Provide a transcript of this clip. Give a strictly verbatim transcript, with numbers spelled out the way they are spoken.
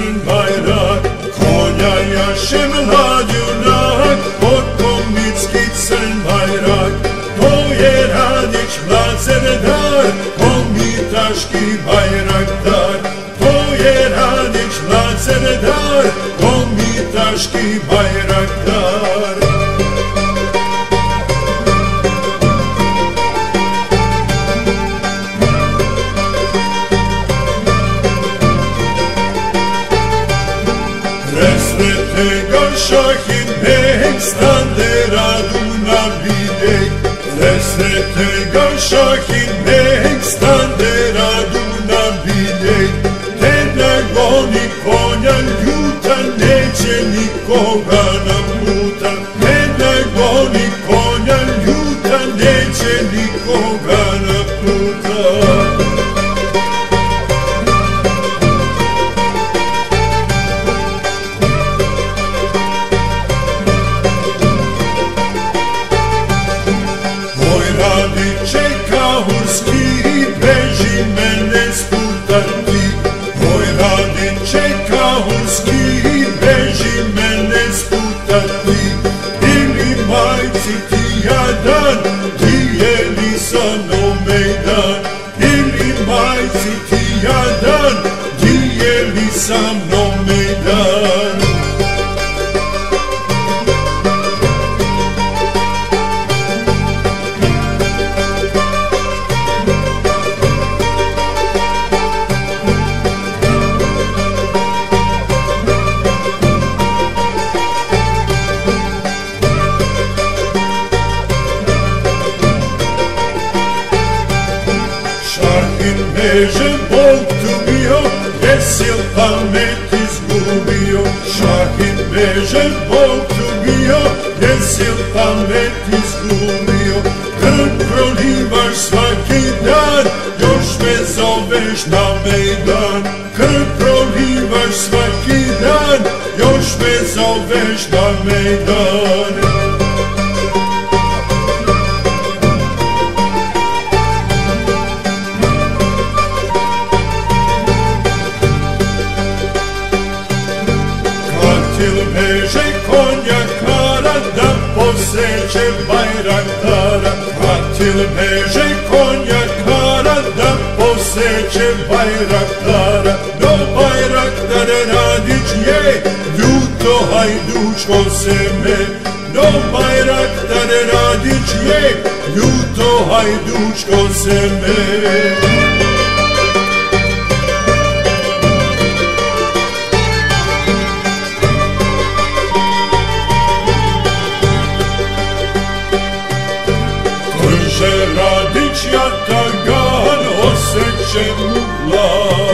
crn bajrak, konja jaše mlad junak, potkomitski crn bajrak. To je Radić mlad serdar, komitaški bajraktar. To je Radić mlad serdar, komitaški bajraktar. Presrete ga Šahin beg, stande radu na videj. Presrete ga Šahin beg, stande radu na videj. Te ne goni konja ljuta, neće nikoga naputa. Te ne goni konja ljuta, neće nikoga naputa. Kahurski, beži mene sputati. Moj Radiće Kahurski, beži mene sputati. Ili majci ti jadan, dijeli sa mnom mejdan. Ili majci ti jadan, dijeli sa mnom mejdan. Beže Bog tu bio, desil pamet izgubio. Šahin beže Bog tu bio, desil pamet izgubio. Krv prolivaš svaki dan, još me zoveš na mejdan. Krv prolivaš svaki dan, još me zoveš na mejdan. Beže konja kara da poseće bajraktara. Katil beže konja kara da poseće bajraktara. No bajraktare Radić je ljuto hajdučko seme. No bajraktare Radić je ljuto hajdučko seme. Radić jatagan, osjećem u glavi.